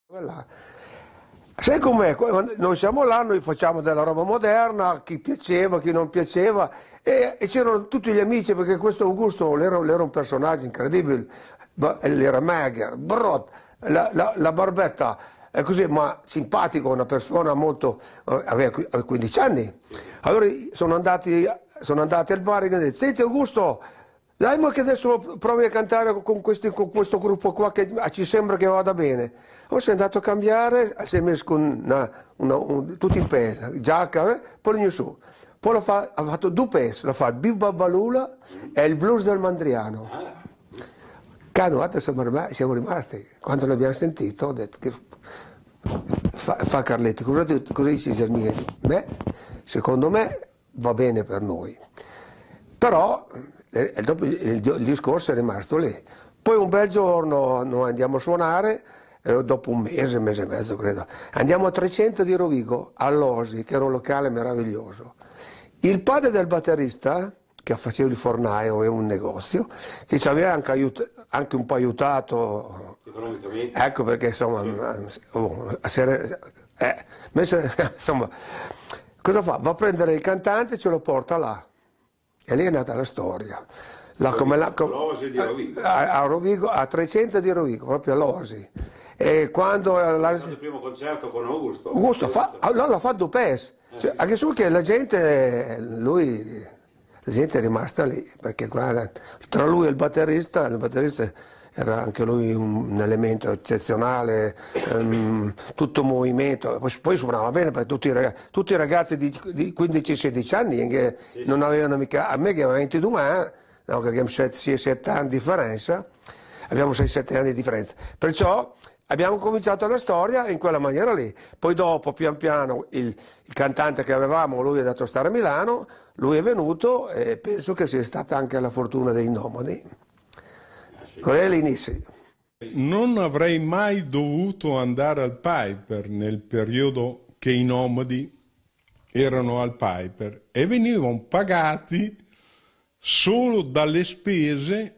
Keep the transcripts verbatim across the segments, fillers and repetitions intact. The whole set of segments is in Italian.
Là. Sai com'è? Noi siamo là, noi facciamo della roba moderna, chi piaceva, chi non piaceva, e, e c'erano tutti gli amici, perché questo Augusto era, era un personaggio incredibile, era mager, brot, la, la, la barbetta, è così, ma simpatico, una persona molto, aveva quindici anni. Allora sono andati, sono andati al bar e gli hanno detto: senti Augusto, dai, ma che adesso provi a cantare con, questi, con questo gruppo qua che ci sembra che vada bene. Poi si è andato a cambiare, si è messo con una, una, un, tutto in pelle, giacca, eh, poi veniva su. Poi fa, ha fatto due pezzi, l'ha fatto Bibba Balula e il blues del Mandriano. Canoate, siamo, siamo rimasti. Quando l'abbiamo sentito ho detto che fa, fa Carletti, cosa, cosa dici Germieri? Beh, secondo me va bene per noi. Però eh, dopo il, il, il discorso è rimasto lì. Poi un bel giorno noi andiamo a suonare, eh, dopo un mese, un mese e mezzo credo, andiamo a trecento di Rovigo, all'Osi, che era un locale meraviglioso. Il padre del batterista, che faceva il fornaio e un negozio, che ci aveva anche, aiut anche un po' aiutato, ecco perché insomma, oh, eh, insomma, cosa fa? Va a prendere il cantante e ce lo porta là. E lì è nata la storia. La, come la, com, di Rovigo. A, a Rovigo, a trecento di Rovigo, proprio all'Osi. E quando la, il primo concerto con Augusto. Augusto fa, allora l'ha fatto Dupes. Eh, cioè, sì. Anche su che la gente, lui, la gente è rimasta lì, perché qua, tra lui e il batterista, il batterista era anche lui un elemento eccezionale, um, tutto movimento, poi, poi suonava bene, perché tutti i ragazzi, tutti i ragazzi di, di quindici sedici anni che sì, non avevano mica, a me che avevo ventidue anni, no, che abbiamo sei sette anni di differenza, abbiamo sei sette anni di differenza, perciò abbiamo cominciato la storia in quella maniera lì. Poi dopo, pian piano, il, il cantante che avevamo, lui è andato a stare a Milano, lui è venuto e penso che sia stata anche la fortuna dei Nomadi. Qual è l'inizio? Non avrei mai dovuto andare al Piper nel periodo che i Nomadi erano al Piper e venivano pagati solo dalle spese,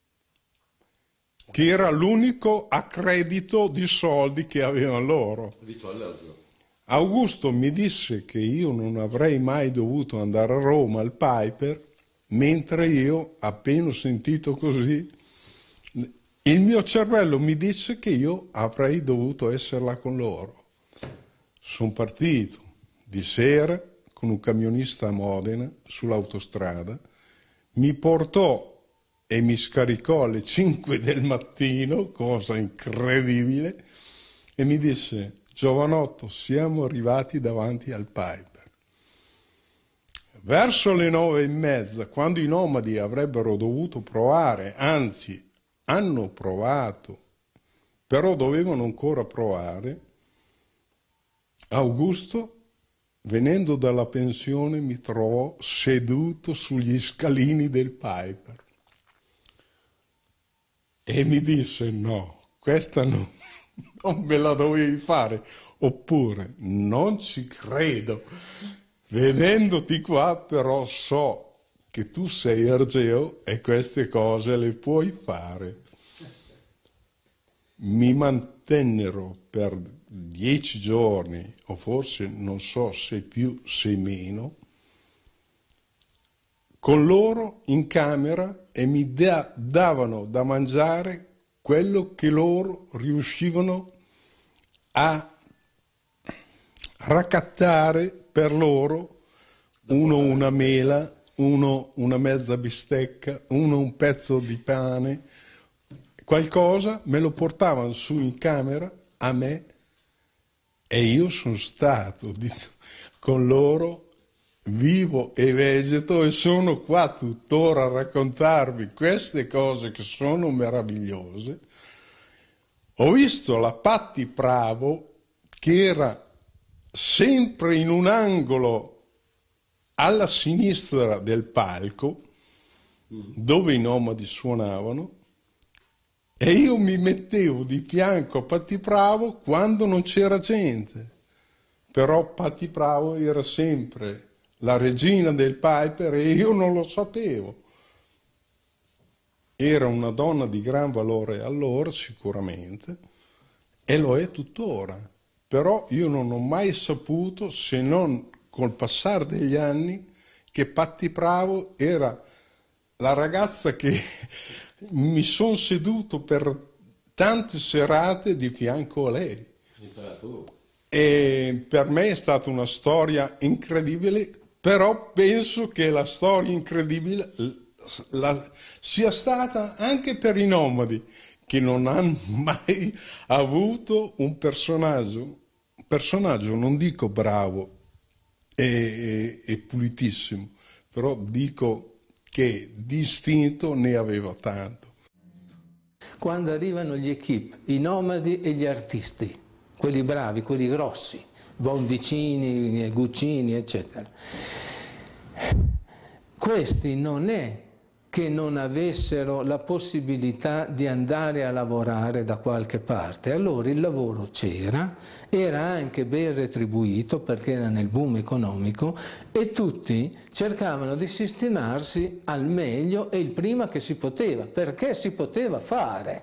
che era l'unico accredito di soldi che avevano loro. Augusto mi disse che io non avrei mai dovuto andare a Roma al Piper, mentre io, appena ho sentito così, il mio cervello mi disse che io avrei dovuto essere là con loro. Sono partito di sera con un camionista a Modena sull'autostrada, mi portò e mi scaricò alle cinque del mattino, cosa incredibile, e mi disse: giovanotto, siamo arrivati davanti al Piper. Verso le nove e mezza, quando i Nomadi avrebbero dovuto provare, anzi hanno provato, però dovevano ancora provare, Augusto, venendo dalla pensione, mi trovò seduto sugli scalini del Piper e mi disse: no, questa no, non me la dovevi fare, oppure non ci credo, vedendoti qua però so che tu sei Ergeo e queste cose le puoi fare. Mi mantennero per dieci giorni, o forse non so se più se meno, con loro in camera e mi da, davano da mangiare quello che loro riuscivano a raccattare per loro, uno una mela, uno una mezza bistecca, uno un pezzo di pane, qualcosa me lo portavano su in camera a me e io sono stato di, con loro vivo e vegeto e sono qua tuttora a raccontarvi queste cose che sono meravigliose. Ho visto la Patti Pravo che era sempre in un angolo alla sinistra del palco dove i Nomadi suonavano e io mi mettevo di fianco a Patti Pravo quando non c'era gente, però Patti Pravo era sempre la regina del Piper e io non lo sapevo. Era una donna di gran valore allora sicuramente e lo è tuttora. Però io non ho mai saputo, se non col passare degli anni, che Patti Bravo era la ragazza che mi sono seduto per tante serate di fianco a lei. E per me è stata una storia incredibile, però penso che la storia incredibile la, sia stata anche per i nomadi, che non hanno mai avuto un personaggio, un personaggio non dico bravo e, e, e pulitissimo, però dico che di istinto ne aveva tanto. Quando arrivano gli equip, i nomadi e gli artisti, quelli bravi, quelli grossi, Bonvicini, Guccini, eccetera, questi non è che non avessero la possibilità di andare a lavorare da qualche parte. Allora il lavoro c'era, era anche ben retribuito perché era nel boom economico e tutti cercavano di sistemarsi al meglio e il prima che si poteva, perché si poteva fare.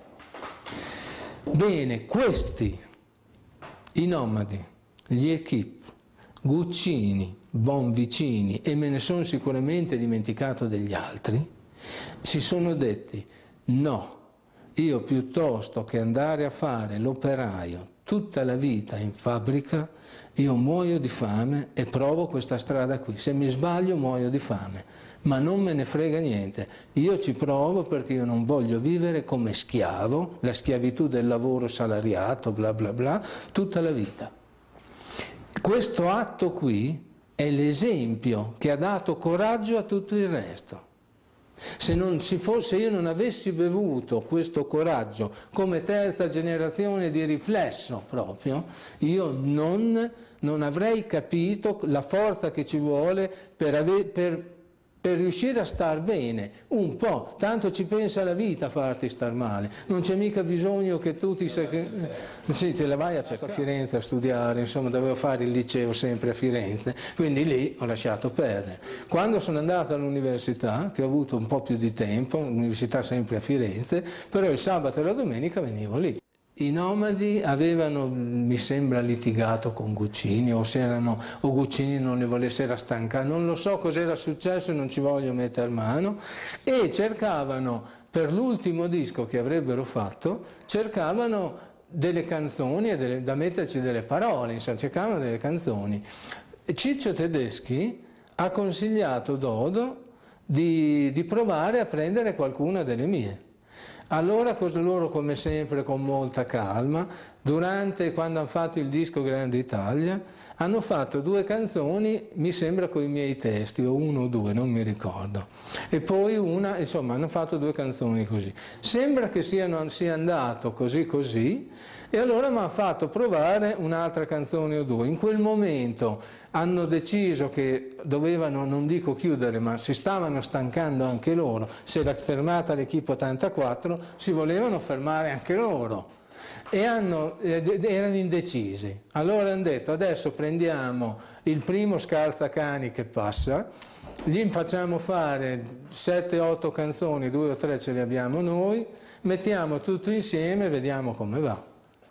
Bene, questi, i nomadi, gli equip, Guccini, Bonvicini, e me ne sono sicuramente dimenticato degli altri, si sono detti no, io piuttosto che andare a fare l'operaio tutta la vita in fabbrica, io muoio di fame e provo questa strada qui, se mi sbaglio muoio di fame, ma non me ne frega niente, io ci provo perché io non voglio vivere come schiavo, la schiavitù del lavoro salariato, bla bla bla, tutta la vita. Questo atto qui è l'esempio che ha dato coraggio a tutto il resto. Se, non si fosse, io non avessi bevuto questo coraggio come terza generazione di riflesso proprio, io non, non avrei capito la forza che ci vuole per, ave, per, per riuscire a star bene, un po', tanto ci pensa la vita a farti star male, non c'è mica bisogno che tu ti... Sì, te la vai a cercare a Firenze a studiare, insomma dovevo fare il liceo sempre a Firenze, quindi lì ho lasciato perdere. Quando sono andato all'università, che ho avuto un po' più di tempo, l'università sempre a Firenze, però il sabato e la domenica venivo lì. I nomadi avevano, mi sembra, litigato con Guccini, o, se erano, o Guccini non ne volesse, era stancato, non lo so cos'era successo, non ci voglio mettere mano, e cercavano, per l'ultimo disco che avrebbero fatto, cercavano delle canzoni e delle, da metterci delle parole, insomma, cercavano delle canzoni. Ciccio Tedeschi ha consigliato Dodo di, di provare a prendere qualcuna delle mie. Allora loro, come sempre, con molta calma, durante, quando hanno fatto il disco Grande Italia, hanno fatto due canzoni, mi sembra con i miei testi, o uno o due, non mi ricordo. E poi una, insomma, hanno fatto due canzoni così. Sembra che siano, sia andato così così, e allora mi hanno fatto provare un'altra canzone o due. In quel momento hanno deciso che dovevano, non dico chiudere, ma si stavano stancando anche loro, si era fermata l'Equipe ottantaquattro, si volevano fermare anche loro e hanno, eh, erano indecisi. Allora hanno detto adesso prendiamo il primo Scalzacani che passa, gli facciamo fare sette otto canzoni, due o tre ce le abbiamo noi, mettiamo tutto insieme e vediamo come va.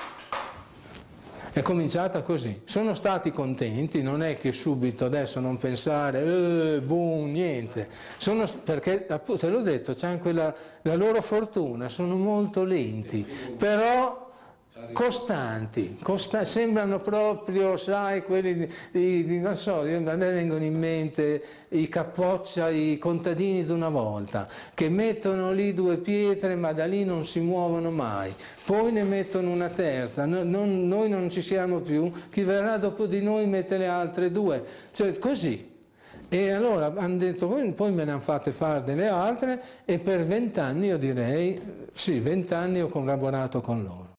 È cominciata così, sono stati contenti, non è che subito adesso non pensare, eh, boom, niente, sono, perché te l'ho detto, c'hanno quella, la loro fortuna, sono molto lenti, però costanti, costa, sembrano proprio, sai, quelli, di, di, non so, a me vengono in mente i Capoccia, i contadini di una volta, che mettono lì due pietre ma da lì non si muovono mai, poi ne mettono una terza, no, non, noi non ci siamo più, chi verrà dopo di noi mette le altre due, cioè così. E allora hanno detto, poi me ne hanno fatte fare delle altre e per vent'anni io direi, sì, vent'anni ho collaborato con loro.